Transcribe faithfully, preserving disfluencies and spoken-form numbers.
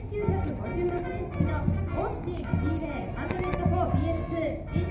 きゅうひゃくごじゅうろくねん式のオースティン ビーゼロ ハンドレッド フォービーエルツー